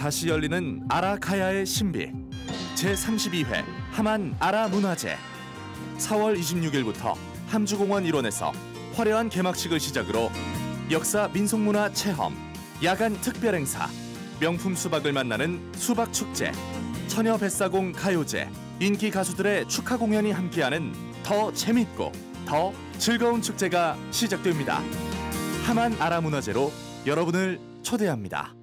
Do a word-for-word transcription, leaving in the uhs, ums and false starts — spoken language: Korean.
다시 열리는 아라카야의 신비 제삼십이 회 함안 아라문화제 사월 이십육일부터 함주공원 일원에서 화려한 개막식을 시작으로 역사 민속문화 체험, 야간 특별 행사, 명품 수박을 만나는 수박축제, 처녀 뱃사공 가요제, 인기 가수들의 축하 공연이 함께하는 더 재밌고 더 즐거운 축제가 시작됩니다. 함안 아라문화제로 여러분을 초대합니다.